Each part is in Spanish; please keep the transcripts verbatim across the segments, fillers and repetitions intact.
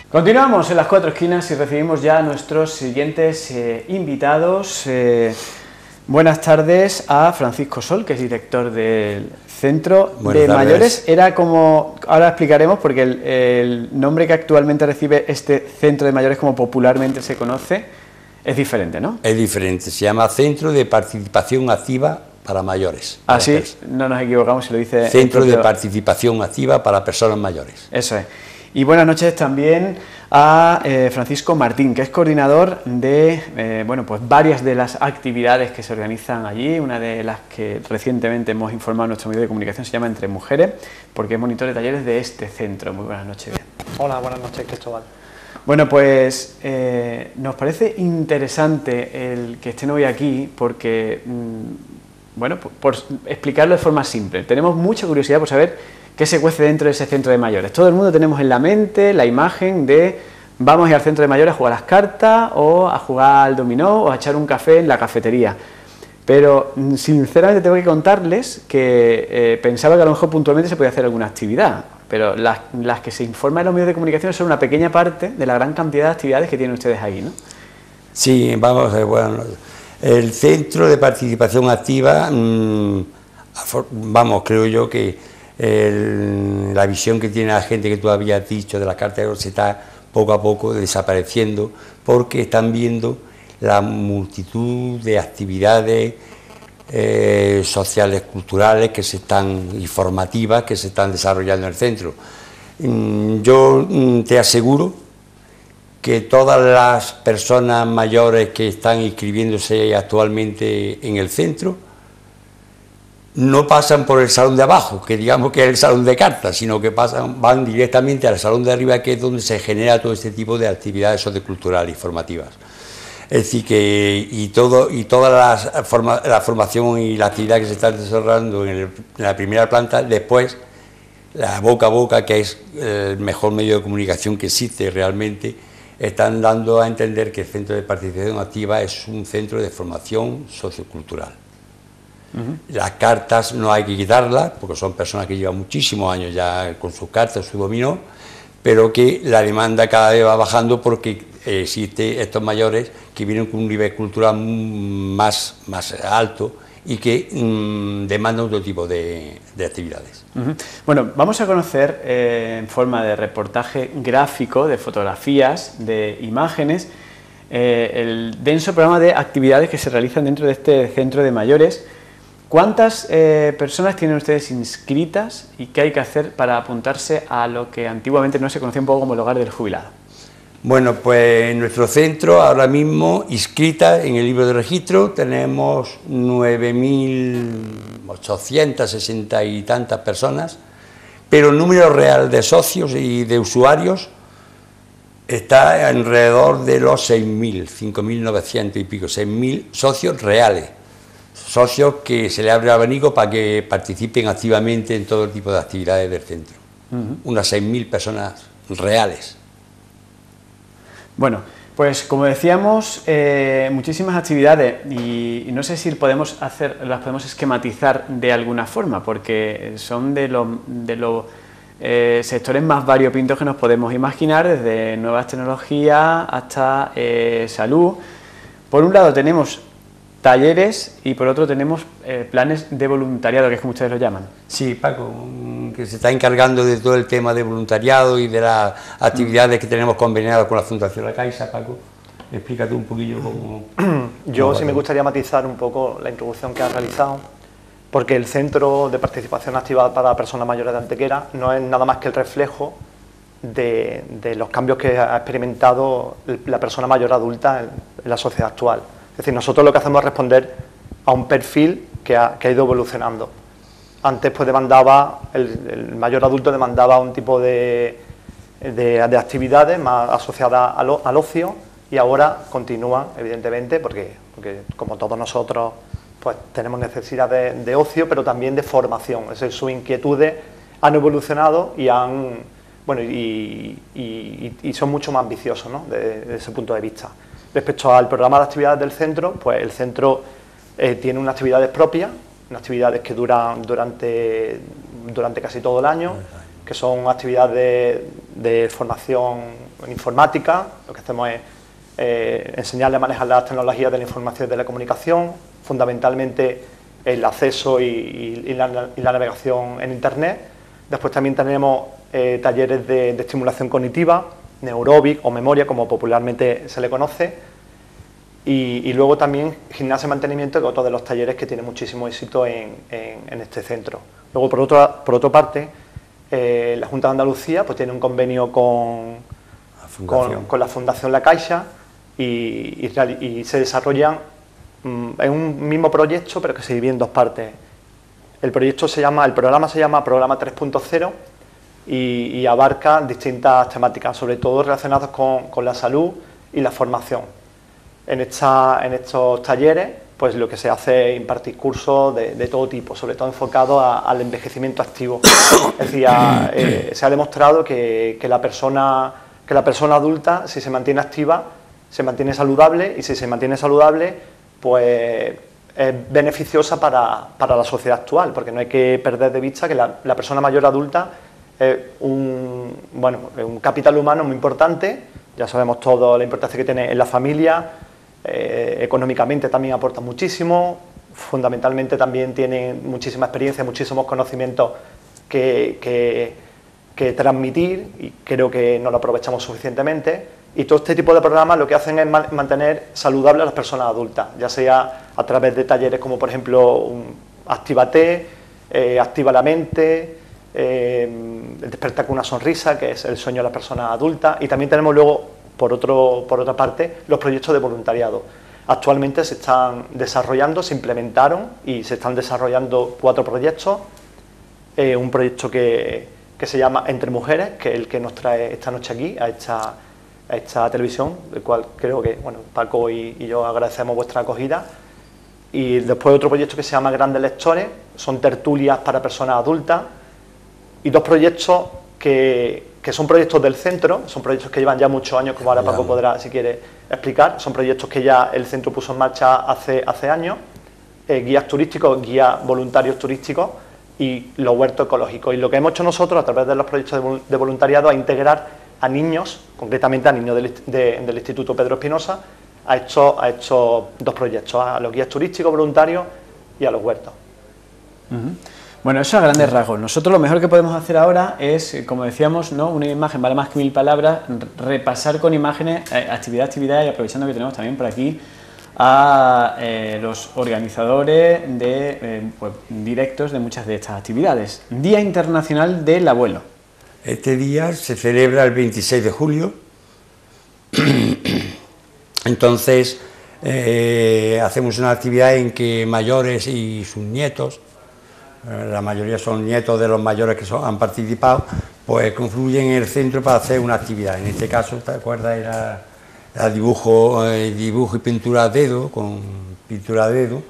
Continuamos en las cuatro esquinas y recibimos ya a nuestros siguientes eh, invitados. Eh, buenas tardes a Francisco Sol, que es director del Centro buenas de tardes. Mayores. Era como, ahora explicaremos, porque el, el nombre que actualmente recibe este Centro de Mayores, como popularmente se conoce, es diferente, ¿no? Es diferente, se llama Centro de Participación Activa para Mayores. Así, no nos equivocamos si lo dice... Centro de Participación Activa para Personas Mayores. Eso es. Y buenas noches también a eh, Francisco Martín, que es coordinador de eh, bueno, pues varias de las actividades que se organizan allí. Una de las que recientemente hemos informado en nuestro medio de comunicación se llama Entre Mujeres, porque es monitor de talleres de este centro. Muy buenas noches. Hola, buenas noches, Cristóbal. Bueno, pues eh, nos parece interesante el que estén hoy aquí porque, mmm, bueno, por, por explicarlo de forma simple, tenemos mucha curiosidad por saber qué se cuece dentro de ese centro de mayores. Todo el mundo tenemos en la mente la imagen de vamos a ir al centro de mayores a jugar a las cartas o a jugar al dominó o a echar un café en la cafetería. Pero sinceramente tengo que contarles que eh, pensaba que a lo mejor puntualmente se podía hacer alguna actividad, pero las, las que se informan en los medios de comunicación son una pequeña parte de la gran cantidad de actividades que tienen ustedes ahí, ¿no? Sí, vamos a ver, bueno, el Centro de Participación Activa, mmm, vamos, creo yo que El, la visión que tiene la gente que tú habías dicho de las cartas de oro se está poco a poco desapareciendo porque están viendo la multitud de actividades eh, sociales, culturales que se están, y formativas que se están desarrollando en el centro. Yo te aseguro que todas las personas mayores que están inscribiéndose actualmente en el centro no pasan por el salón de abajo, que digamos que es el salón de cartas, sino que pasan, van directamente al salón de arriba, que es donde se genera todo este tipo de actividades socioculturales y formativas. Es decir, que y todo y toda la, forma, la formación y la actividad que se está desarrollando en, el, en la primera planta, después la boca a boca, que es el mejor medio de comunicación que existe realmente, están dando a entender que el Centro de Participación Activa es un centro de formación sociocultural. Uh-huh. Las cartas no hay que quitarlas, porque son personas que llevan muchísimos años ya con sus cartas, su dominó, pero que la demanda cada vez va bajando porque existen estos mayores que vienen con un nivel cultural más, más alto y que mmm, demandan otro tipo de, de actividades. Uh-huh. Bueno, vamos a conocer eh, en forma de reportaje gráfico, de fotografías, de imágenes, eh, el denso programa de actividades que se realizan dentro de este centro de mayores. ¿Cuántas eh, personas tienen ustedes inscritas y qué hay que hacer para apuntarse a lo que antiguamente no se conocía un poco como el hogar del jubilado? Bueno, pues en nuestro centro ahora mismo inscritas en el libro de registro tenemos nueve mil ochocientas sesenta y tantas personas, pero el número real de socios y de usuarios está alrededor de los seis mil, cinco mil novecientos y pico, seis mil socios reales. Socios que se le abre el abanico para que participen activamente en todo tipo de actividades del centro. Uh-huh. Unas seis mil personas reales. Bueno, pues como decíamos, eh, muchísimas actividades y, y no sé si podemos hacer, las podemos esquematizar de alguna forma, porque son de los de los eh, sectores más variopintos que nos podemos imaginar, desde nuevas tecnologías hasta eh, salud. Por un lado tenemos talleres y por otro tenemos eh, planes de voluntariado, que es como ustedes lo llaman. Sí, Paco, que se está encargando de todo el tema de voluntariado y de las actividades que tenemos conveniadas con la Fundación La Caixa. Paco, explícate un poquillo cómo... Yo sí me gustaría matizar un poco la introducción que has realizado, porque el Centro de Participación Activa para Personas Mayores de Antequera no es nada más que el reflejo de, de los cambios que ha experimentado la persona mayor adulta en, en la sociedad actual. Es decir, nosotros lo que hacemos es responder a un perfil que ha, que ha ido evolucionando. Antes pues demandaba, el, el mayor adulto demandaba un tipo de, de, de actividades más asociadas al, al ocio y ahora continúan, evidentemente, porque, porque como todos nosotros pues tenemos necesidad de, de ocio, pero también de formación. Es decir, sus inquietudes han evolucionado y han bueno y, y, y son mucho más ambiciosos, ¿no? de, de ese punto de vista. Respecto al programa de actividades del centro, pues el centro eh, tiene unas actividades propias, unas actividades que duran durante, durante casi todo el año, que son actividades de formación en informática. Lo que hacemos es eh, enseñarle a manejar las tecnologías de la información y de la comunicación, fundamentalmente el acceso y, y, y, la, y la navegación en Internet. Después también tenemos eh, talleres de, de estimulación cognitiva, neurobic o memoria, como popularmente se le conoce, y, y luego también gimnasia y mantenimiento, que es otro de los talleres que tiene muchísimo éxito en, en, en este centro. Luego, por otra, por otra parte, eh, la Junta de Andalucía pues, tiene un convenio con la, con, con la Fundación La Caixa y, y, y se desarrollan mm, en un mismo proyecto, pero que se divide en dos partes. El proyecto se llama, el programa se llama Programa tres punto cero y, y abarca distintas temáticas, sobre todo relacionadas con, con la salud y la formación. En, esta, en estos talleres, pues lo que se hace es impartir cursos de, de todo tipo, sobre todo enfocados a, al envejecimiento activo. Es decir, a, eh, se ha demostrado que, que, la persona, que la persona adulta, si se mantiene activa, se mantiene saludable, y si se mantiene saludable, pues es beneficiosa para, para la sociedad actual, porque no hay que perder de vista que la, la persona mayor adulta es un, bueno, un capital humano muy importante. Ya sabemos toda la importancia que tiene en la familia, eh, económicamente también aporta muchísimo, fundamentalmente también tiene muchísima experiencia, muchísimos conocimientos que, que, que transmitir, y creo que no lo aprovechamos suficientemente. Y todo este tipo de programas lo que hacen es mantener saludables a las personas adultas, ya sea a través de talleres como por ejemplo un Actívate, eh, Activa la Mente, eh, Despertar con una sonrisa, que es el sueño de las personas adultas, y también tenemos luego, por, otro, por otra parte, los proyectos de voluntariado. Actualmente se están desarrollando, se implementaron y se están desarrollando cuatro proyectos. Eh, un proyecto que, que se llama Entre Mujeres, que es el que nos trae esta noche aquí, a esta, a esta televisión, del cual creo que bueno, Paco y, y yo agradecemos vuestra acogida. Y después otro proyecto que se llama Grandes Lectores, son tertulias para personas adultas. Y dos proyectos que, que son proyectos del centro, son proyectos que llevan ya muchos años, como ahora Paco podrá, si quiere, explicar. Son proyectos que ya el centro puso en marcha hace, hace años, eh, guías turísticos, guías voluntarios turísticos y los huertos ecológicos. Y lo que hemos hecho nosotros a través de los proyectos de, de voluntariado es integrar a niños, concretamente a niños del, de, del Instituto Pedro Espinosa, a estos, a estos dos proyectos, a los guías turísticos voluntarios y a los huertos. Uh-huh. Bueno, eso a grandes rasgos. Nosotros lo mejor que podemos hacer ahora es, como decíamos, ¿no? Una imagen vale más que mil palabras, repasar con imágenes, eh, actividad a actividad, y aprovechando que tenemos también por aquí a eh, los organizadores de eh, pues, directos de muchas de estas actividades. Día Internacional del Abuelo. Este día se celebra el veintiséis de julio, entonces eh, hacemos una actividad en que mayores y sus nietos, la mayoría son nietos de los mayores que son, han participado, pues confluyen en el centro para hacer una actividad. En este caso, ¿te acuerdas? Era, era dibujo, eh, dibujo y pintura a dedo, con pintura a dedo.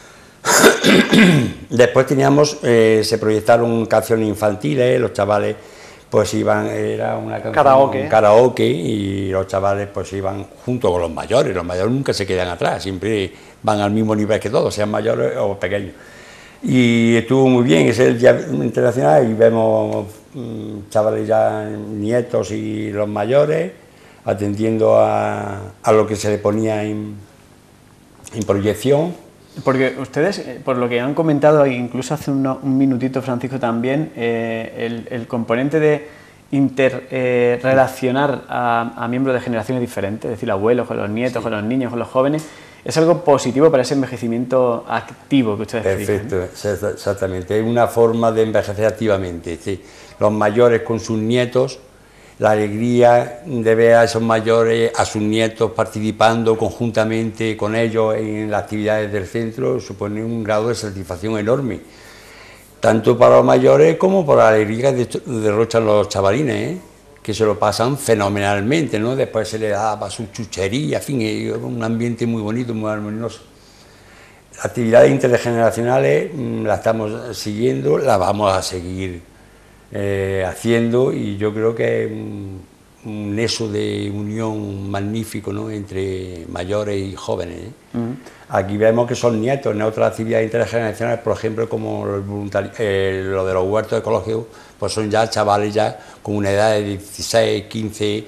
Después teníamos, eh, se proyectaron canciones infantiles, los chavales pues iban, era una canción, karaoke. un karaoke, y los chavales pues iban junto con los mayores. Los mayores nunca se quedan atrás, siempre van al mismo nivel que todos, sean mayores o pequeños. Y estuvo muy bien, es el Día Internacional, y vemos mmm, chavales ya, nietos y los mayores, atendiendo a, a lo que se le ponía en, en proyección. Porque ustedes, por lo que han comentado, incluso hace uno, un minutito Francisco también, eh, el, el componente de interrelacionar eh, a, a miembros de generaciones diferentes, es decir, abuelos con los nietos, sí, con los niños, con los jóvenes, es algo positivo para ese envejecimiento activo que ustedes Perfecto, dicen. exactamente, es una forma de envejecer activamente. Sí. Los mayores con sus nietos, la alegría de ver a esos mayores, a sus nietos participando conjuntamente con ellos en las actividades del centro, supone un grado de satisfacción enorme, tanto para los mayores como por la alegría que derrochan los chavalines, ¿eh? Que se lo pasan fenomenalmente, ¿no? Después se les daba su chuchería, en fin, es un ambiente muy bonito, muy armonioso. Las actividades intergeneracionales mmm, las estamos siguiendo, las vamos a seguir eh, haciendo, y yo creo que es un nexo de unión magnífico, ¿no?, entre mayores y jóvenes, ¿eh? Uh-huh. Aquí vemos que son nietos. En otras actividades intergeneracionales, por ejemplo, como el voluntari- eh, lo de los huertos ecológicos, pues son ya chavales ya con una edad de dieciséis, quince,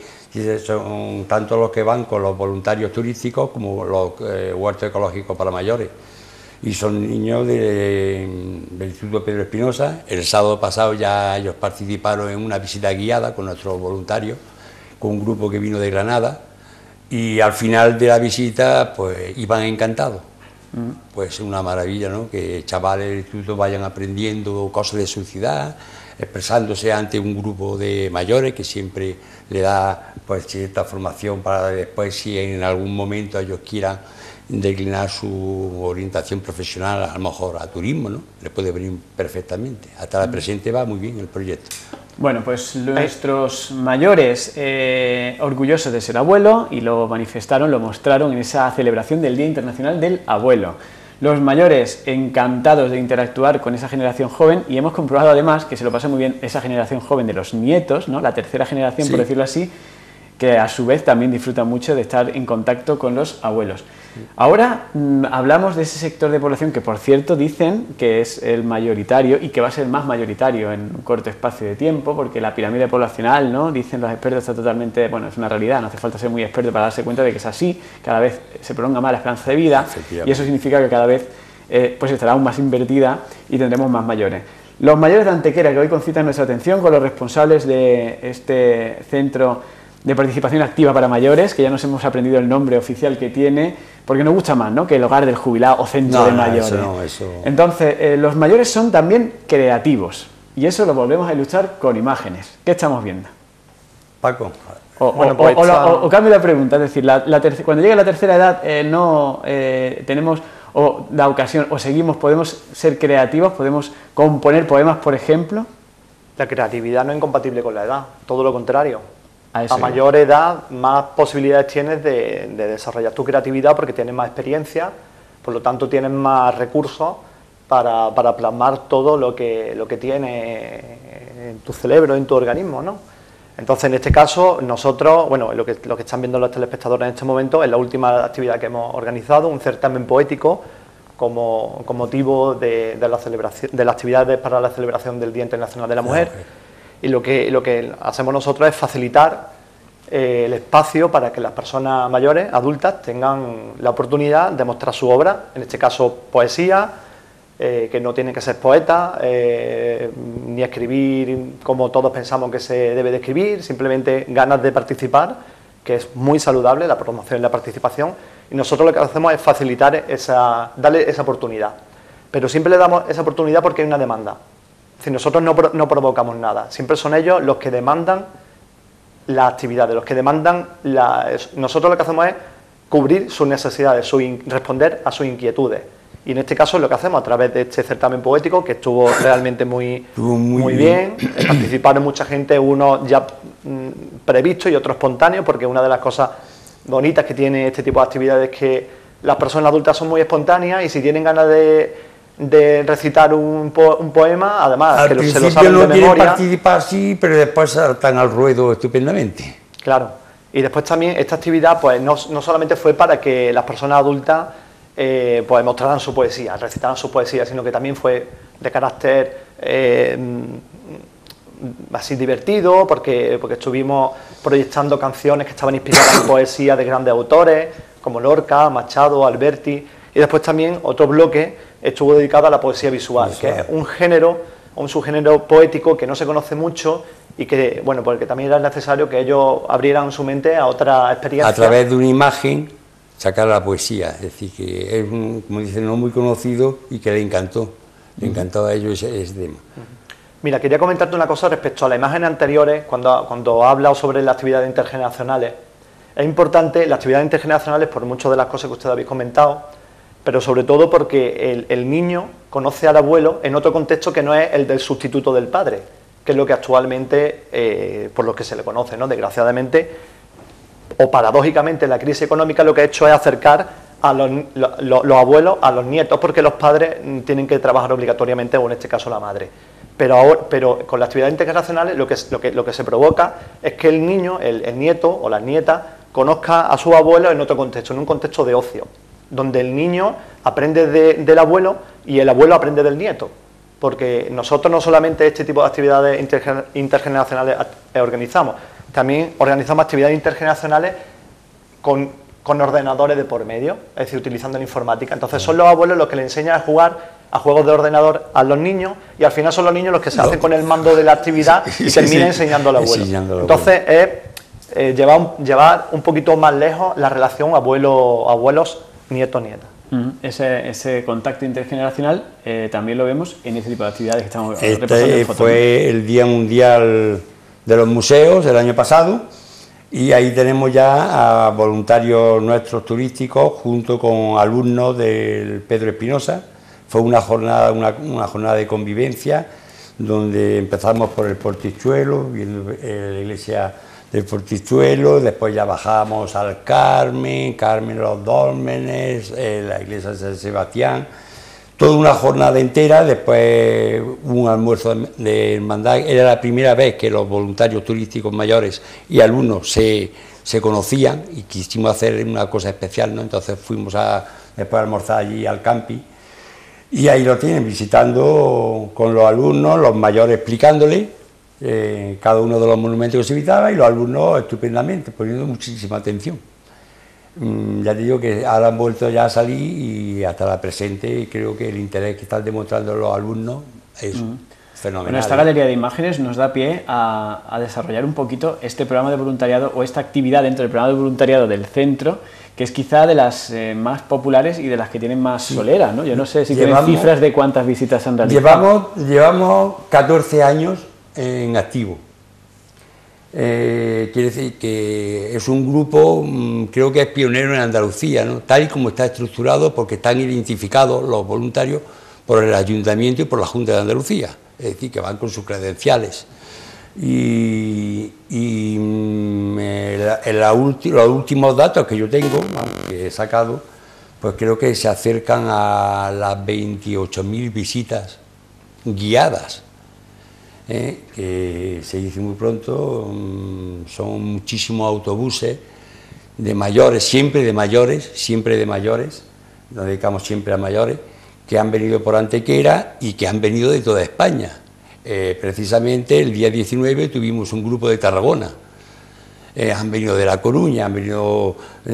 son tanto los que van con los voluntarios turísticos como los eh, huertos ecológicos para mayores. Y son niños de, del Instituto Pedro Espinosa. El sábado pasado ya ellos participaron en una visita guiada con nuestros voluntarios, con un grupo que vino de Granada, y al final de la visita pues iban encantados. Mm. Pues una maravilla, ¿no?, que chavales del instituto vayan aprendiendo cosas de su ciudad, expresándose ante un grupo de mayores que siempre le da pues cierta formación para después, si en algún momento ellos quieran declinar su orientación profesional, a lo mejor a turismo, ¿no?, le puede venir perfectamente. Hasta la presente va muy bien el proyecto. Bueno, pues nuestros mayores eh, orgullosos de ser abuelo, y lo manifestaron, lo mostraron en esa celebración del Día Internacional del Abuelo. Los mayores encantados de interactuar con esa generación joven, y hemos comprobado además que se lo pasa muy bien esa generación joven de los nietos, ¿no?, la tercera generación, sí, por decirlo así, que a su vez también disfruta mucho de estar en contacto con los abuelos. Ahora mmm, hablamos de ese sector de población que, por cierto, dicen que es el mayoritario y que va a ser más mayoritario en un corto espacio de tiempo, porque la pirámide poblacional, ¿no?, dicen los expertos, está totalmente, bueno, es una realidad, no hace falta ser muy experto para darse cuenta de que es así. Cada vez se prolonga más la esperanza de vida, y eso significa que cada vez eh, pues estará aún más invertida y tendremos más mayores. Los mayores de Antequera, que hoy concitan nuestra atención con los responsables de este centro de participación activa para mayores, que ya nos hemos aprendido el nombre oficial que tiene, porque nos gusta más, ¿no?, que el hogar del jubilado o centro no, de no, mayores. Eso no, eso... Entonces, eh, los mayores son también creativos, y eso lo volvemos a ilustrar con imágenes. ¿Qué estamos viendo? Paco. O, bueno, o, pues o, esta... o, o cambio la pregunta, es decir, la, la cuando llegue la tercera edad eh, no eh, tenemos o la ocasión, o seguimos, podemos ser creativos, podemos componer poemas, por ejemplo. La creatividad no es incompatible con la edad, todo lo contrario. A, a mayor yo. edad, más posibilidades tienes de, de desarrollar tu creatividad, porque tienes más experiencia, por lo tanto tienes más recursos para, para plasmar todo lo que, lo que tienes en tu cerebro, en tu organismo, ¿no? Entonces, en este caso, nosotros, bueno, lo que, lo que están viendo los telespectadores en este momento es la última actividad que hemos organizado, un certamen poético como, con motivo de, de, la celebración, de las actividades para la celebración del Día Internacional de la Mujer. Okay. Y lo que, lo que hacemos nosotros es facilitar eh, el espacio para que las personas mayores, adultas, tengan la oportunidad de mostrar su obra, en este caso poesía, eh, que no tienen que ser poetas, eh, ni escribir como todos pensamos que se debe de escribir, simplemente ganas de participar, que es muy saludable la promoción y la participación, y nosotros lo que hacemos es facilitar esa, darle esa oportunidad, pero siempre le damos esa oportunidad porque hay una demanda. Es decir, nosotros no, no provocamos nada, siempre son ellos los que demandan las actividades, los que demandan, la, nosotros lo que hacemos es cubrir sus necesidades, su in, responder a sus inquietudes. Y en este caso es lo que hacemos a través de este certamen poético, que estuvo realmente muy, muy, muy bien. bien. Participaron mucha gente, unos ya mmm, previstos y otros espontáneos, porque una de las cosas bonitas que tiene este tipo de actividades es que las personas adultas son muy espontáneas, y si tienen ganas de... de recitar un, po un poema, además al que principio se lo saben no de memoria. Participar sí, pero después saltan al ruedo estupendamente. Claro, y después también esta actividad pues no, no solamente fue para que las personas adultas eh, pues mostraran su poesía, recitaran su poesía, sino que también fue de carácter eh, así divertido, porque, porque estuvimos proyectando canciones que estaban inspiradas en poesía de grandes autores, como Lorca, Machado, Alberti, y después también otro bloque estuvo dedicado a la poesía visual, visual, que es un género, un subgénero poético que no se conoce mucho y que, bueno, porque también era necesario que ellos abrieran su mente a otra experiencia. A través de una imagen sacar la poesía, es decir, que es, un, como dicen, no muy conocido y que le encantó, le encantó a ellos ese, ese tema. Mira, quería comentarte una cosa respecto a las imágenes anteriores, cuando, cuando he hablado sobre las actividades intergeneracionales. Es importante las actividades intergeneracionales por muchas de las cosas que ustedes habéis comentado, pero sobre todo porque el, el niño conoce al abuelo en otro contexto que no es el del sustituto del padre, que es lo que actualmente, eh, por lo que se le conoce, ¿no? Desgraciadamente, o paradójicamente, la crisis económica lo que ha hecho es acercar a los, los, los abuelos a los nietos, porque los padres tienen que trabajar obligatoriamente, o en este caso la madre. Pero, ahora, pero con las actividades intergeneracionales lo que, lo que, lo que se provoca es que el niño, el, el nieto o la nieta, conozca a su abuelo en otro contexto, en un contexto de ocio, donde el niño aprende de, del abuelo y el abuelo aprende del nieto. Porque nosotros no solamente este tipo de actividades intergener, intergeneracionales organizamos, también organizamos actividades intergeneracionales con, con ordenadores de por medio, es decir, utilizando la informática. Entonces son los abuelos los que le enseñan a jugar a juegos de ordenador a los niños y al final son los niños los que se hacen con el mando de la actividad y sí, terminan sí, enseñando al abuelo. Enseñando Entonces es eh, llevar, un, llevar un poquito más lejos la relación abuelo, abuelos, nieto, nieta. Uh-huh. ese, ese contacto intergeneracional eh, también lo vemos en ese tipo de actividades que estamos este repasando en foto. Fue el Día Mundial de los Museos el año pasado y ahí tenemos ya a voluntarios nuestros turísticos junto con alumnos del Pedro Espinosa. Fue una jornada, una, una jornada de convivencia donde empezamos por el Portichuelo, viendo la iglesia del Portichuelo, después ya bajamos al Carmen, Carmen los Dólmenes, eh, la iglesia de San Sebastián, toda una jornada entera, después un almuerzo de hermandad. Era la primera vez que los voluntarios turísticos mayores y alumnos se, se conocían y quisimos hacer una cosa especial, ¿no? Entonces fuimos a, después a almorzar allí al campi. Y ahí lo tienen, visitando con los alumnos, los mayores explicándole eh, cada uno de los monumentos que se visitaba y los alumnos estupendamente, poniendo muchísima atención. Mm, ya te digo que ahora han vuelto ya a salir y hasta la presente y creo que el interés que están demostrando los alumnos es mm. fenomenal. Bueno, esta galería de imágenes nos da pie a, a desarrollar un poquito este programa de voluntariado o esta actividad dentro del programa de voluntariado del centro, que es quizá de las eh, más populares y de las que tienen más sí. solera, ¿no? Yo no sé si llevamos, tienen cifras de cuántas visitas han realizado. Llevamos, llevamos catorce años en activo. Eh, quiere decir que es un grupo, mmm, creo que es pionero en Andalucía, ¿no? Tal y como está estructurado, porque están identificados los voluntarios por el Ayuntamiento y por la Junta de Andalucía, es decir, que van con sus credenciales. Y, y en la, en la ulti, los últimos datos que yo tengo, que he sacado, pues creo que se acercan a las veintiocho mil visitas guiadas, ¿eh? Que se dice muy pronto, son muchísimos autobuses de mayores, siempre de mayores, siempre de mayores, nos dedicamos siempre a mayores, que han venido por Antequera y que han venido de toda España. Eh, precisamente el día diecinueve tuvimos un grupo de Tarragona, eh, han venido de La Coruña, han venido eh,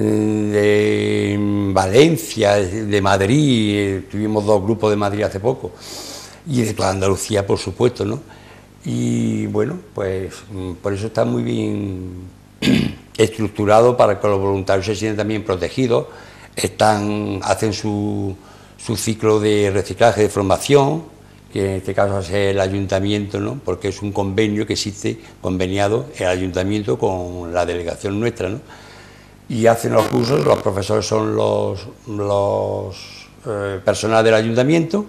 de Valencia, de Madrid, eh, tuvimos dos grupos de Madrid hace poco, y de toda Andalucía, por supuesto, ¿no? Y bueno, pues por eso está muy bien estructurado para que los voluntarios se sientan también protegidos, están, hacen su, su ciclo de reciclaje, de formación, que en este caso es el ayuntamiento, ¿no? Porque es un convenio que existe, conveniado el ayuntamiento con la delegación nuestra, ¿no? Y hacen los cursos, los profesores son los, los eh, personal del ayuntamiento,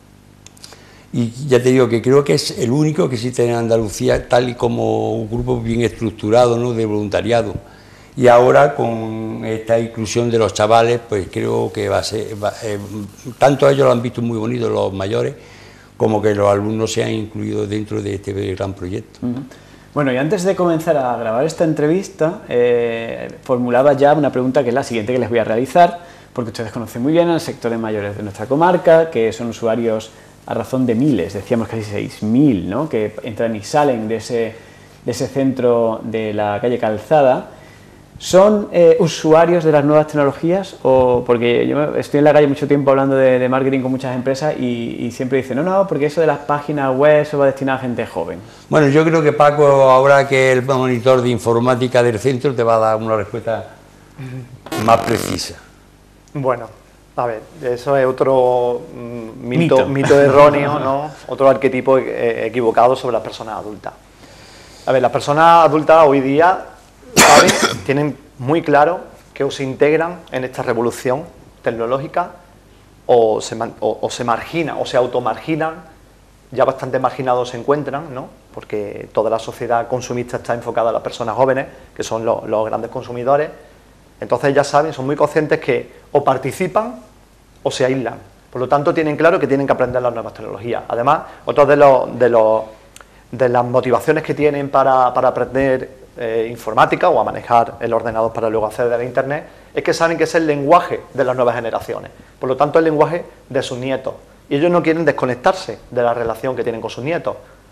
y ya te digo que creo que es el único que existe en Andalucía, tal y como un grupo bien estructurado, ¿no? De voluntariado. Y ahora con esta inclusión de los chavales, pues creo que va a ser, va, eh, tanto ellos lo han visto muy bonito, los mayores, como que los alumnos se han incluido dentro de este gran proyecto. Uh-huh. Bueno, y antes de comenzar a grabar esta entrevista, eh, formulaba ya una pregunta que es la siguiente que les voy a realizar, porque ustedes conocen muy bien al sector de mayores de nuestra comarca, que son usuarios a razón de miles, decíamos casi seis mil, ¿no? Que entran y salen de ese, de ese centro de la calle Calzada. ¿Son eh, usuarios de las nuevas tecnologías? O porque yo estoy en la calle mucho tiempo hablando de, de marketing con muchas empresas y, y siempre dicen, no, no, porque eso de las páginas web, eso va destinado a gente joven. Bueno, yo creo que Paco, ahora que el monitor de informática del centro, te va a dar una respuesta más precisa. Bueno, a ver, eso es otro mm, mito, mito. mito erróneo, ¿no? Otro arquetipo eh, equivocado sobre las personas adultas. A ver, las personas adultas hoy día, ¿saben? Tienen muy claro que o se integran en esta revolución tecnológica o se, o, o se marginan, o se automarginan, ya bastante marginados se encuentran, ¿no? Porque toda la sociedad consumista está enfocada a las personas jóvenes, que son los, los grandes consumidores. Entonces ya saben, son muy conscientes que o participan o se aíslan. Por lo tanto, tienen claro que tienen que aprender las nuevas tecnologías. Además, otro de, los, de, los, de las motivaciones que tienen para, para aprender eh, informática o a manejar el ordenador para luego acceder a Internet es que saben que es el lenguaje de las nuevas generaciones. Por lo tanto, el lenguaje de sus nietos. Y ellos no quieren desconectarse de la relación que tienen con sus nietos.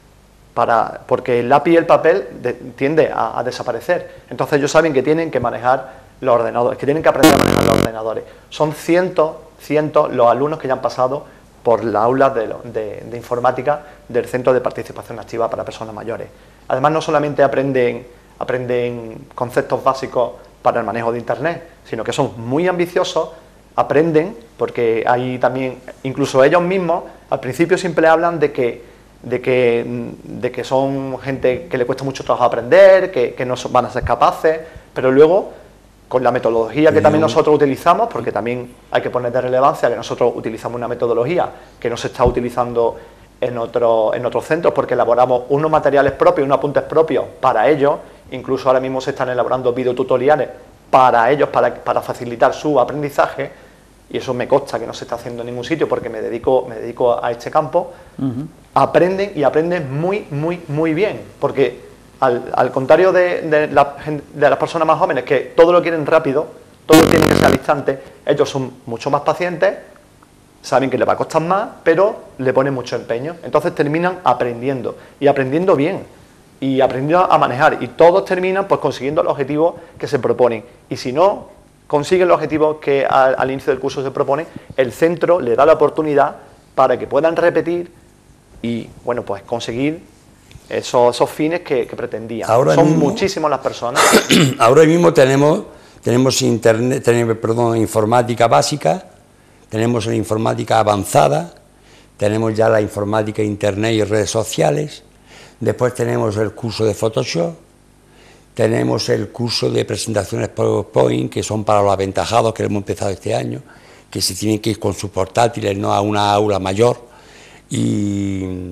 Para, porque el lápiz y el papel de, tiende a, a desaparecer. Entonces ellos saben que tienen que manejar los ordenadores, que tienen que aprender a manejar los ordenadores. Son cientos, cientos los alumnos que ya han pasado por las aulas de, de, de informática del Centro de Participación Activa para Personas Mayores. Además, no solamente aprenden, aprenden conceptos básicos para el manejo de Internet, sino que son muy ambiciosos, aprenden, porque hay también, incluso ellos mismos, al principio siempre hablan de que De que, de que son gente que le cuesta mucho trabajo aprender, que, que no son, van a ser capaces, pero luego, con la metodología que también nosotros utilizamos, porque también hay que poner de relevancia que nosotros utilizamos una metodología que no se está utilizando en, otro, en otros centros, porque elaboramos unos materiales propios, unos apuntes propios para ellos, incluso ahora mismo se están elaborando videotutoriales para ellos, para, para facilitar su aprendizaje, y eso me consta que no se está haciendo en ningún sitio porque me dedico, me dedico a este campo. Uh-huh. Aprenden y aprenden muy, muy, muy bien, porque al, al contrario de, de, la, de las personas más jóvenes que todo lo quieren rápido, todo lo tienen que ser al instante, ellos son mucho más pacientes, saben que les va a costar más, pero le ponen mucho empeño, entonces terminan aprendiendo, y aprendiendo bien, y aprendiendo a manejar, y todos terminan pues consiguiendo el objetivo que se proponen, y si no consiguen los objetivos que al, al inicio del curso se propone, el centro le da la oportunidad para que puedan repetir y, bueno, pues conseguir esos, esos fines que, que pretendían. Ahora Son mismo, muchísimas las personas. Ahora mismo tenemos, tenemos, internet, tenemos perdón, informática básica, tenemos la informática avanzada, tenemos ya la informática, internet y redes sociales, después tenemos el curso de Photoshop, tenemos el curso de presentaciones PowerPoint, que son para los aventajados que hemos empezado este año, que se tienen que ir con sus portátiles, no a una aula mayor. Y,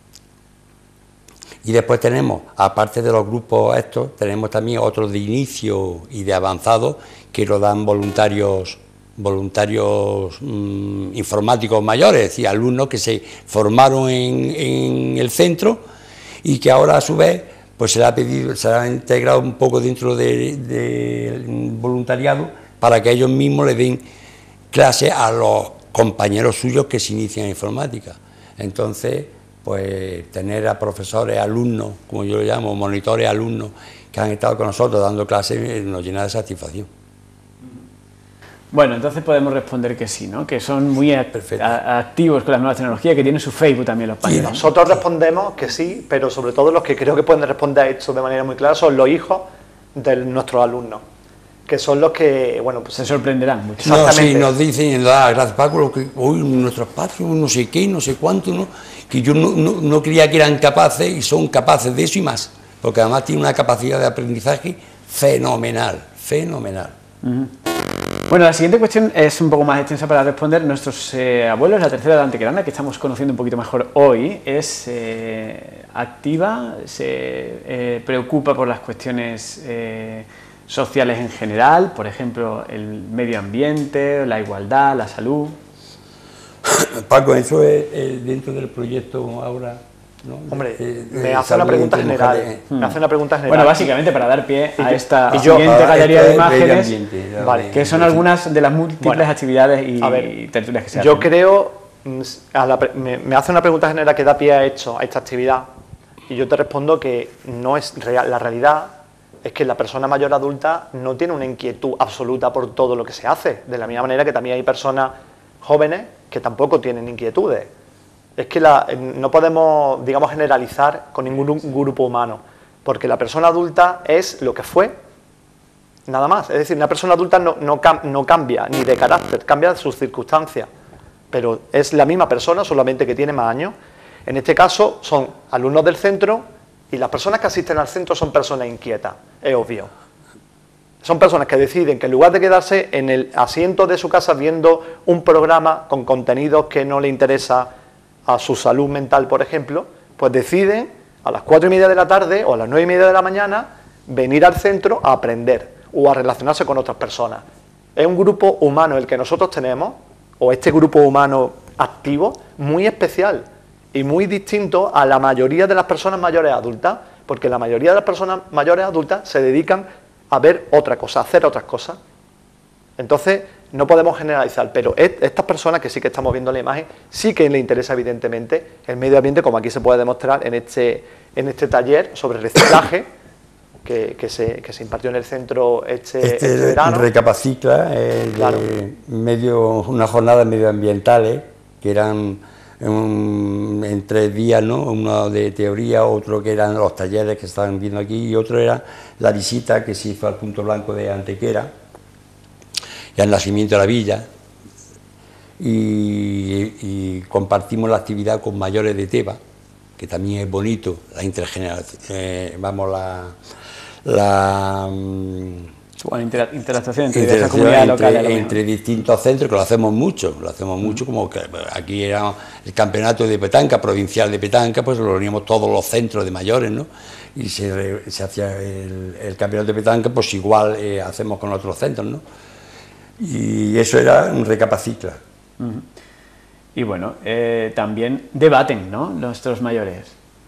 y después tenemos, aparte de los grupos estos, tenemos también otros de inicio y de avanzado que lo dan voluntarios, voluntarios mmm, informáticos mayores, es decir, alumnos que se formaron en, en el centro y que ahora a su vez pues se le ha pedido, se le ha integrado un poco dentro del de voluntariado para que ellos mismos le den clase a los compañeros suyos que se inician en informática. Entonces, pues tener a profesores, alumnos, como yo lo llamo, monitores, alumnos, que han estado con nosotros dando clases, nos llena de satisfacción. Bueno, entonces podemos responder que sí, ¿no? Que son muy a a activos con las nuevas tecnologías, que tienen su Facebook también los padres. Y nosotros respondemos que sí, pero sobre todo los que creo que pueden responder a esto de manera muy clara son los hijos de nuestros alumnos, que son los que, bueno, pues se sorprenderán mucho. No, sí, nos dicen, ah, gracias Paco, que hoy nuestros padres, no sé qué, no sé cuánto, ¿no? Que yo no, no, no creía que eran capaces y son capaces de eso y más, porque además tienen una capacidad de aprendizaje fenomenal, fenomenal. Uh-huh. Bueno, la siguiente cuestión es un poco más extensa para responder. Nuestros eh, abuelos, la tercera de Antequerana, que estamos conociendo un poquito mejor hoy, es eh, activa, se eh, preocupa por las cuestiones eh, sociales en general, por ejemplo, el medio ambiente, la igualdad, la salud. Paco, eso es, es dentro del proyecto ahora, ¿no? Hombre, eh, me hace una pregunta general. Mujeres, me hace una pregunta general. Bueno, básicamente para dar pie a esta y yo, siguiente ah, galería de imágenes, ambiente, vale, que son algunas de las múltiples bueno, actividades y, ver, y tertulias que se yo hacen. Yo creo, a la, me, me hace una pregunta general que da pie a, hecho, a esta actividad, y yo te respondo que no es real. La realidad es que la persona mayor adulta no tiene una inquietud absoluta por todo lo que se hace, de la misma manera que también hay personas jóvenes que tampoco tienen inquietudes. Es que la, no podemos, digamos, generalizar con ningún grupo humano, porque la persona adulta es lo que fue, nada más. Es decir, una persona adulta no, no, no cambia ni de carácter, cambia sus circunstancias, pero es la misma persona, solamente que tiene más años. En este caso son alumnos del centro y las personas que asisten al centro son personas inquietas, es obvio. Son personas que deciden que en lugar de quedarse en el asiento de su casa viendo un programa con contenidos que no le interesa a su salud mental, por ejemplo, pues deciden a las cuatro y media de la tarde o a las nueve y media de la mañana venir al centro a aprender o a relacionarse con otras personas. Es un grupo humano el que nosotros tenemos, o este grupo humano activo muy especial y muy distinto a la mayoría de las personas mayores adultas, porque la mayoría de las personas mayores adultas se dedican a ver otra cosa, a hacer otras cosas. Entonces, no podemos generalizar, pero estas personas que sí que estamos viendo la imagen, sí que les interesa evidentemente el medio ambiente, como aquí se puede demostrar en este, en este taller sobre reciclaje que, que, se, que se impartió en el centro este, este, este verano. Recapacicla, eh, claro. de medio, unas jornadas medioambientales que eran en, en tres días, ¿no? Uno de teoría, otro que eran los talleres que estaban viendo aquí y otro era la visita que se hizo al Punto Blanco de Antequera y al nacimiento de la villa, y, y compartimos la actividad con mayores de Teba, que también es bonito, la intergeneración, eh, vamos, la... la bueno, inter interacción entre, interacción comunidad entre, local, entre distintos centros, que lo hacemos mucho, lo hacemos mucho, como que aquí era el campeonato de petanca, provincial de petanca, pues lo reuníamos todos los centros de mayores, ¿no? Y se, se hacía el, el campeonato de petanca, pues igual eh, hacemos con otros centros, ¿no? Y eso era un recapacicla. Uh-huh. Y bueno, eh, también debaten, ¿no?, nuestros mayores.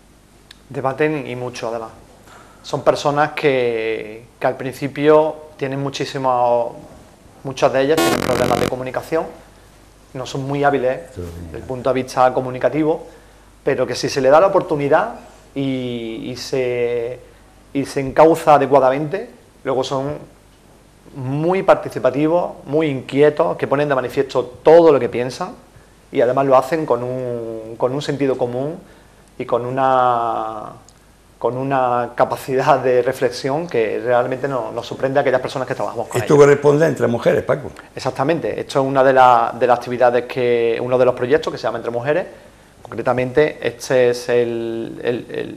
Debaten y mucho, además. Son personas que, que al principio tienen muchísimos, muchas de ellas tienen problemas de comunicación, no son muy hábiles desde el punto de vista comunicativo, pero que si se le da la oportunidad y, y, se, y se encauza adecuadamente, luego son muy participativos, muy inquietos, que ponen de manifiesto todo lo que piensan y además lo hacen con un, con un sentido común y con una, con una capacidad de reflexión que realmente nos, nos sorprende a aquellas personas que trabajamos con Esto ellos. corresponde entre mujeres, Paco. Exactamente, esto es una de, la, de las actividades que, uno de los proyectos que se llama Entre Mujeres. Concretamente, este es el, el, el,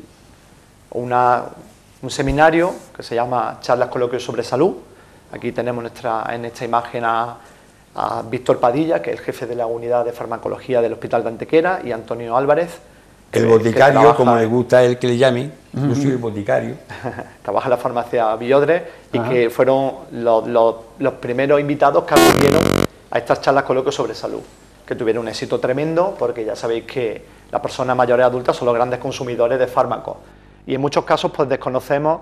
una, un seminario que se llama Charlas Coloquios sobre Salud. Aquí tenemos nuestra, en esta imagen a, a Víctor Padilla, que es el jefe de la unidad de farmacología del Hospital de Antequera, y Antonio Álvarez. Que, el boticario, trabaja, como le gusta a él que le llamen, uh-huh. Yo soy el boticario. Trabaja en la farmacia Villodres y uh-huh. que fueron los, los, los primeros invitados que acudieron a estas charlas coloquios sobre salud, que tuvieron un éxito tremendo, porque ya sabéis que las personas mayores adultas son los grandes consumidores de fármacos. Y en muchos casos pues desconocemos,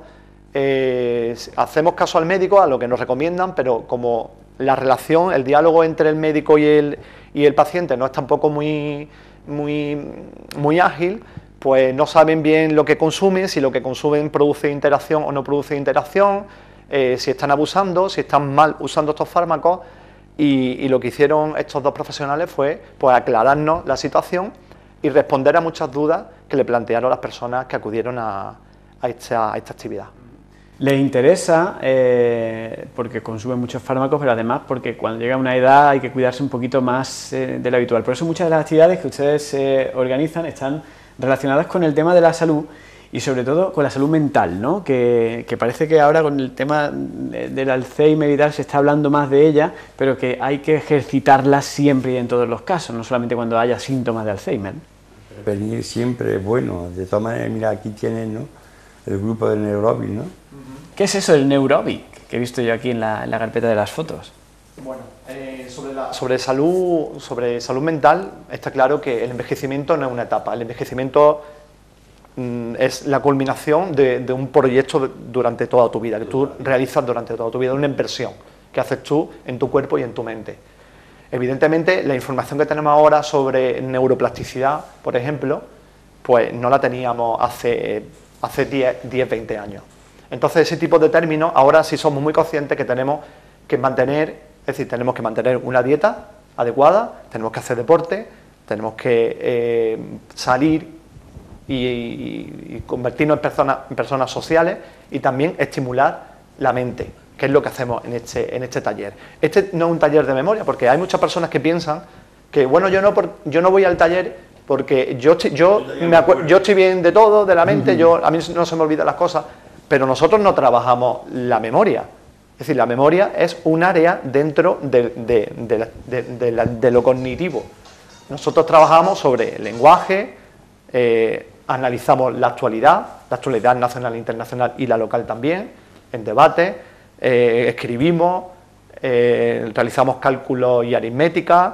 eh, hacemos caso al médico, a lo que nos recomiendan, pero como la relación, el diálogo entre el médico y el, y el paciente no es tampoco muy, muy, muy ágil, pues no saben bien lo que consumen, si lo que consumen produce interacción o no produce interacción, eh, si están abusando, si están mal usando estos fármacos, y, y lo que hicieron estos dos profesionales fue pues aclararnos la situación y responder a muchas dudas que le plantearon las personas que acudieron a, a, esta, a esta actividad. Les interesa eh, porque consumen muchos fármacos, pero además porque cuando llega a una edad hay que cuidarse un poquito más eh, de lo habitual. Por eso muchas de las actividades que ustedes eh, organizan están relacionadas con el tema de la salud y sobre todo con la salud mental, ¿no? Que, que parece que ahora con el tema de, del Alzheimer y tal se está hablando más de ella, pero que hay que ejercitarla siempre y en todos los casos, no solamente cuando haya síntomas de Alzheimer. Venir siempre es bueno. De todas maneras, mira, aquí tienen, ¿no?, el grupo del Neurobic, ¿no? ¿Qué es eso, el Neurobic, que he visto yo aquí en la, en la carpeta de las fotos? Bueno, eh, sobre, la, sobre, salud, sobre salud mental está claro que el envejecimiento no es una etapa, el envejecimiento mm, es la culminación de, de un proyecto de, durante toda tu vida, que tú realizas durante toda tu vida, una inversión que haces tú en tu cuerpo y en tu mente. Evidentemente, la información que tenemos ahora sobre neuroplasticidad, por ejemplo, pues no la teníamos hace, hace diez, veinte años. Entonces, ese tipo de términos, ahora sí somos muy conscientes que tenemos que mantener, es decir, tenemos que mantener una dieta adecuada, tenemos que hacer deporte, tenemos que eh, salir y, y, y convertirnos en personas, en personas sociales y también estimular la mente, que es lo que hacemos en este, en este taller. Este no es un taller de memoria, porque hay muchas personas que piensan que, bueno, yo no, por, yo no voy al taller porque yo, yo, me acuerdo, yo estoy bien de todo, de la mente, yo, a mí no se me olvidan las cosas, pero nosotros no trabajamos la memoria. Es decir, la memoria es un área dentro de, de, de, de, de, la, de lo cognitivo. Nosotros trabajamos sobre el lenguaje, eh, analizamos la actualidad, la actualidad nacional e internacional y la local también, en debate, eh, escribimos, eh, realizamos cálculos y aritmética,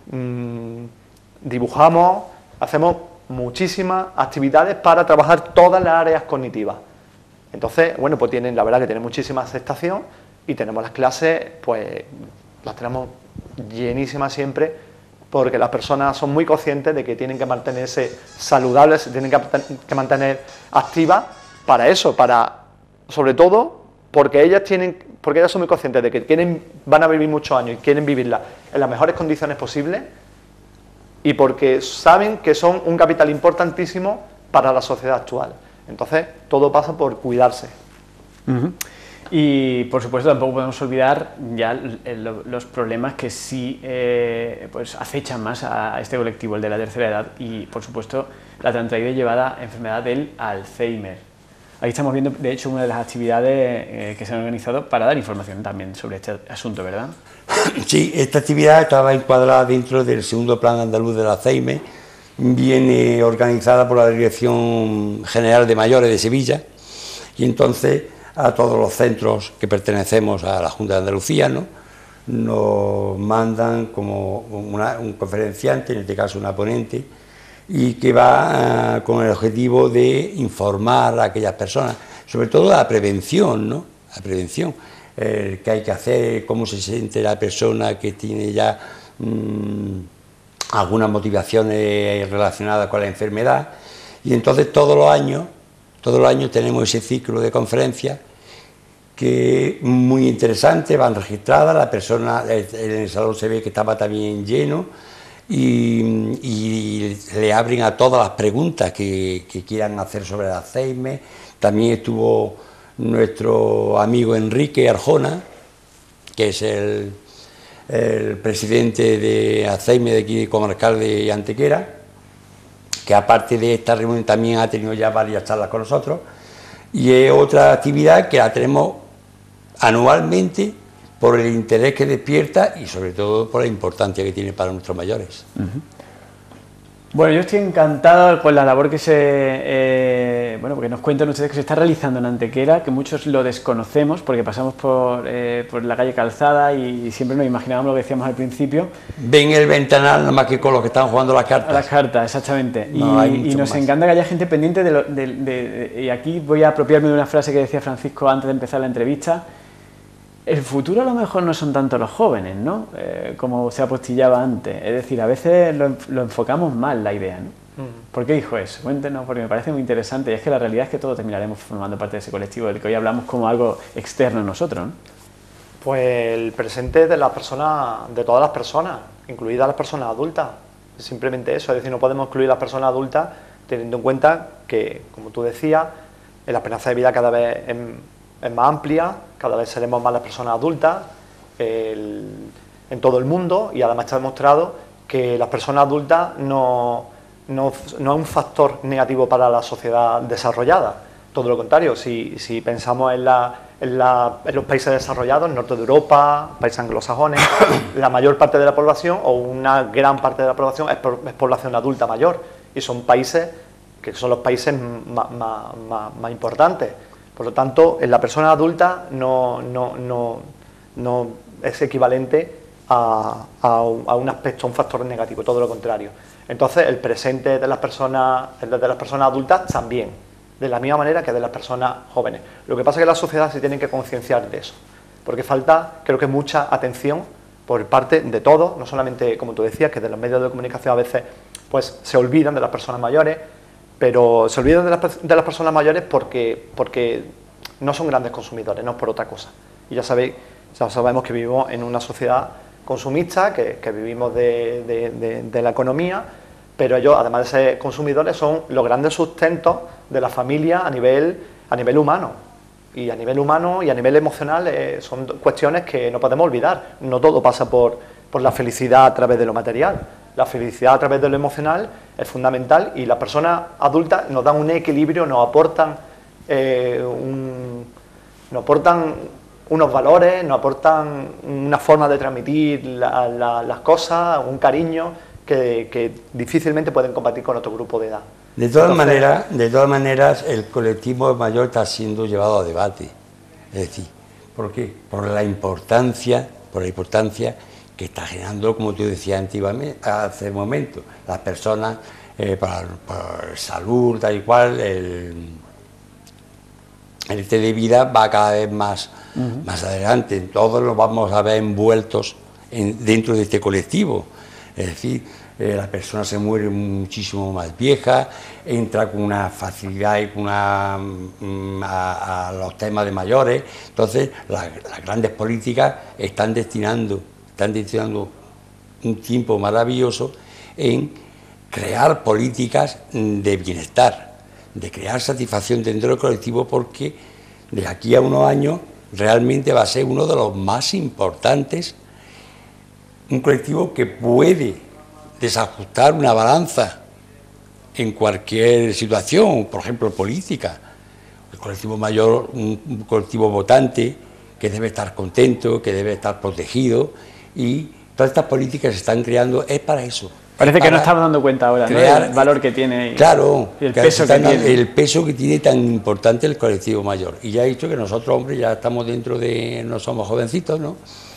mmm, dibujamos, hacemos muchísimas actividades para trabajar todas las áreas cognitivas. Entonces, bueno, pues tienen, la verdad que tienen muchísima aceptación y tenemos las clases, pues las tenemos llenísimas siempre, porque las personas son muy conscientes de que tienen que mantenerse saludables, se tienen que, que mantener activas para eso, para, sobre todo, porque ellas tienen, porque ellas son muy conscientes de que quieren, van a vivir muchos años y quieren vivirla en las mejores condiciones posibles, y porque saben que son un capital importantísimo para la sociedad actual. Entonces, todo pasa por cuidarse. Uh-huh. Y, por supuesto, tampoco podemos olvidar ya los problemas que sí eh, pues acechan más a este colectivo, el de la tercera edad, y, por supuesto, la tan traída y llevada enfermedad del Alzheimer. Ahí estamos viendo, de hecho, una de las actividades eh, que se han organizado para dar información también sobre este asunto, ¿verdad? Sí, esta actividad estaba encuadrada dentro del segundo Plan Andaluz del Alzheimer, viene organizada por la Dirección General de Mayores de Sevilla, y entonces a todos los centros que pertenecemos a la Junta de Andalucía, ¿no?, nos mandan como una, un conferenciante, en este caso una ponente, y que va uh, con el objetivo de informar a aquellas personas, sobre todo la prevención, ¿no?, la prevención, eh, qué hay que hacer, cómo se siente la persona que tiene ya mmm, algunas motivaciones relacionadas con la enfermedad, y entonces todos los años, todos los años tenemos ese ciclo de conferencias que es muy interesante, van registradas, la persona, en el salón se ve que estaba también lleno, y, y le abren a todas las preguntas que, que quieran hacer sobre el Alzheimer. También estuvo nuestro amigo Enrique Arjona, que es el, el presidente de Alzheimer de aquí, comarcal de Antequera, que aparte de esta reunión también ha tenido ya varias charlas con nosotros, y es otra actividad que la tenemos anualmente por el interés que despierta y sobre todo por la importancia que tiene para nuestros mayores. Uh-huh. Bueno, yo estoy encantado con la labor que se, eh, bueno, porque nos cuentan ustedes que se está realizando en Antequera, que muchos lo desconocemos porque pasamos por, eh, por la calle Calzada y siempre nos imaginábamos lo que decíamos al principio. Ven el ventanal nada más que con los que están jugando las cartas. A las cartas, exactamente. No, y y nos más. encanta que haya gente pendiente de, lo, de, de, de... Y aquí voy a apropiarme de una frase que decía Francisco antes de empezar la entrevista. El futuro a lo mejor no son tanto los jóvenes, ¿no?, eh, como se apostillaba antes. Es decir, a veces lo, lo enfocamos mal la idea, ¿no? Mm. ¿Por qué dijo eso? Cuéntenos, porque me parece muy interesante. Y es que la realidad es que todos terminaremos formando parte de ese colectivo del que hoy hablamos como algo externo a nosotros, ¿no? Pues el presente de las personas, de todas las personas, incluidas las personas adultas. Simplemente eso, es decir, no podemos excluir a las personas adultas teniendo en cuenta que, como tú decías, la esperanza de vida cada vez es, es más amplia, cada vez seremos más las personas adultas el, en todo el mundo, y además está demostrado que las personas adultas no, no, no es un factor negativo para la sociedad desarrollada, todo lo contrario. Si, si pensamos en, la, en, la, en los países desarrollados, el norte de Europa, países anglosajones, la mayor parte de la población, o una gran parte de la población, es, es población adulta mayor, y son países que son los países más, más, más, más importantes. Por lo tanto, en la persona adulta no, no, no, no es equivalente a, a, a un aspecto, a un factor negativo, todo lo contrario. Entonces, el presente de las personas, el de las personas adultas también, de la misma manera que de las personas jóvenes. Lo que pasa es que la sociedad se tiene que concienciar de eso, porque falta, creo que mucha atención por parte de todos, no solamente, como tú decías, que de los medios de comunicación a veces pues se olvidan de las personas mayores, pero se olvidan de las, de las personas mayores porque, porque no son grandes consumidores, no es por otra cosa. Y ya sabéis, ya sabemos que vivimos en una sociedad consumista, que, que vivimos de, de, de, de la economía, pero ellos, además de ser consumidores, son los grandes sustentos de la familia a nivel, a nivel humano. Y a nivel humano y a nivel emocional eh, son cuestiones que no podemos olvidar. No todo pasa por, por la felicidad a través de lo material. La felicidad a través de lo emocional es fundamental, y las personas adultas nos dan un equilibrio, nos aportan, eh, un, nos aportan unos valores, nos aportan una forma de transmitir la, la, las cosas, un cariño que, que difícilmente pueden compartir con otro grupo de edad. De todas, Entonces, maneras, de todas maneras, el colectivo mayor está siendo llevado a debate. Es decir, ¿por qué? Por la importancia, por la importancia que está generando, como tú decías antiguamente, hace un momento, las personas eh, para, para salud, tal y cual, el, el este de vida va cada vez más, uh-huh. más adelante, todos nos vamos a ver envueltos en, dentro de este colectivo, es decir, eh, la persona se muere muchísimo más vieja, entra con una facilidad y con una, mm, a, a los temas de mayores, entonces la, las grandes políticas están destinando, están destinando un tiempo maravilloso en crear políticas de bienestar, de crear satisfacción dentro del colectivo, porque de aquí a unos años realmente va a ser uno de los más importantes, un colectivo que puede desajustar una balanza en cualquier situación, por ejemplo política. El colectivo mayor, un colectivo votante que debe estar contento, que debe estar protegido, y todas estas políticas se están creando es para eso. Parece que no estamos dando cuenta ahora, crear, ¿no?, el valor que tiene y, claro, y el peso que tiene. El peso que tiene tan importante el colectivo mayor. Y ya he dicho que nosotros, hombres, ya estamos dentro de, no somos jovencitos, ¿no?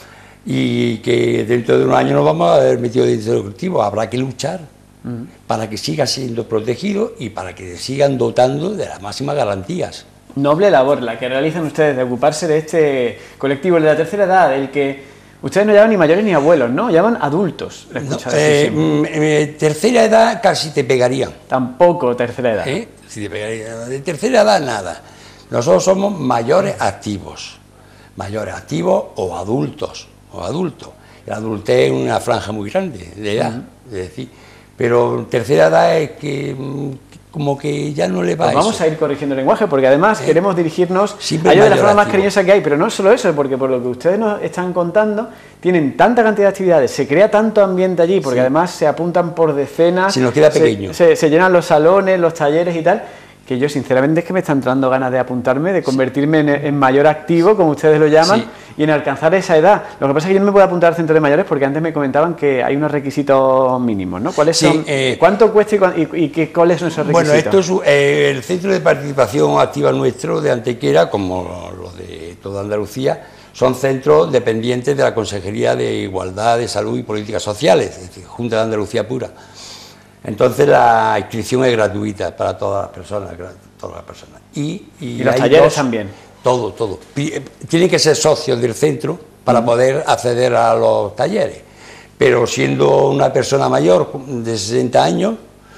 Y que dentro de unos años nos vamos a haber metido dentro del colectivo. Habrá que luchar uh-huh. para que siga siendo protegido y para que sigan dotando de las máximas garantías. Noble labor la que realizan ustedes de ocuparse de este colectivo, el de la tercera edad, el que ustedes no llaman ni mayores ni abuelos, ¿no? Llaman adultos. No, eh, eh, tercera edad casi te pegarían. Tampoco tercera edad. ¿Eh? Si te pegaría. De tercera edad nada. Nosotros somos mayores activos, mayores activos o adultos. o adulto. El adultez es una franja muy grande de edad, uh-huh. es decir, pero tercera edad es que como que ya no le va pues a vamos eso. a ir corrigiendo el lenguaje, porque además eh, queremos dirigirnos a ellos de la forma más cariñosa que hay, pero no solo eso, porque por lo que ustedes nos están contando, tienen tanta cantidad de actividades, se crea tanto ambiente allí, porque sí. además se apuntan por decenas, se nos queda pequeño. Se, se, se llenan los salones, los talleres y tal, que yo sinceramente es que me están entrando ganas de apuntarme, de convertirme sí. en, en mayor activo, como ustedes lo llaman, sí. y en alcanzar esa edad. Lo que pasa es que yo no me puedo apuntar al centro de mayores porque antes me comentaban que hay unos requisitos mínimos, ¿no? ¿Cuáles sí, son? Eh, ¿Cuánto cuesta y, y, y qué, cuáles son esos requisitos? Bueno, esto es eh, el centro de participación activa nuestro de Antequera, como los de toda Andalucía, son centros dependientes de la Consejería de Igualdad, de Salud y Políticas Sociales, es decir, Junta de Andalucía pura. Entonces la inscripción es gratuita para todas las personas, todas las personas. Y, y, ¿Y los talleres dos, también? Todo, todo. Tienen que ser socios del centro para uh-huh. poder acceder a los talleres. Pero siendo una persona mayor de sesenta años,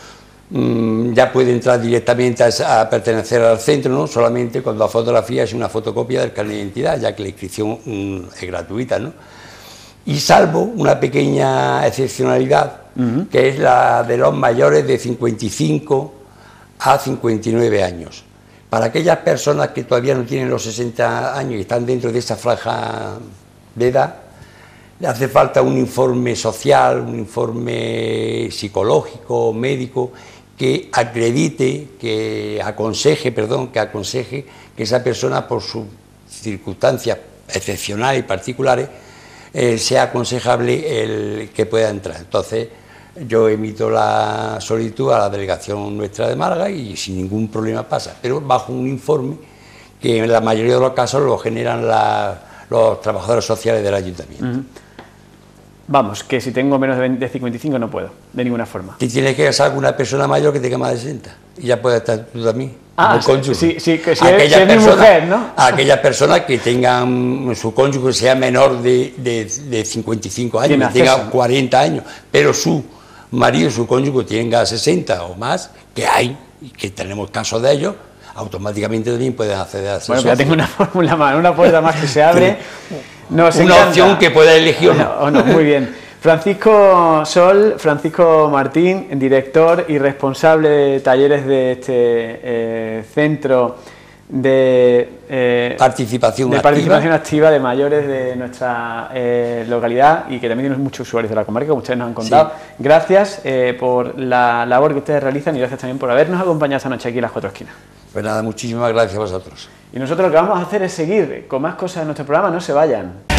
mmm, ya puede entrar directamente a, a pertenecer al centro, ¿no? Solamente cuando la fotografía es una fotocopia del carnet de identidad, ya que la inscripción mmm, es gratuita, ¿no? Y salvo una pequeña excepcionalidad, uh-huh. que es la de los mayores de cincuenta y cinco a cincuenta y nueve años. Para aquellas personas que todavía no tienen los sesenta años y están dentro de esa franja de edad, le hace falta un informe social, un informe psicológico, médico, que acredite, que aconseje, perdón, que aconseje que esa persona, por sus circunstancias excepcionales y particulares, Eh, sea aconsejable el que pueda entrar. Entonces yo emito la solicitud a la delegación nuestra de Málaga y sin ningún problema pasa, pero bajo un informe que en la mayoría de los casos lo generan la, los trabajadores sociales del ayuntamiento. Uh-huh. Vamos, que si tengo menos de cincuenta y cinco no puedo, de ninguna forma. Te tienes que casar con una persona mayor que tenga más de sesenta y ya puedes estar tú también. Ah, sí, sí, que si es, si es mi mujer, ¿no? Aquellas personas que tengan su cónyuge sea menor de, de, de cincuenta y cinco años, que tenga cuarenta años, pero su marido, su cónyuge tenga sesenta o más, que hay, y que tenemos casos de ellos, automáticamente también pueden acceder a ese Bueno, ya tengo una fórmula más, una puerta más que se abre. Nos una encanta. Opción que pueda elegir o no. O no, muy bien. Francisco Sol, Francisco Martín, director y responsable de talleres de este eh, centro de, eh, participación, de activa. participación activa de mayores de nuestra eh, localidad y que también tienen muchos usuarios de la comarca, como ustedes nos han contado. Sí. Gracias eh, por la labor que ustedes realizan y gracias también por habernos acompañado esta noche aquí en Las Cuatro Esquinas. Pues nada, muchísimas gracias a vosotros. Y nosotros lo que vamos a hacer es seguir con más cosas de nuestro programa, no se vayan.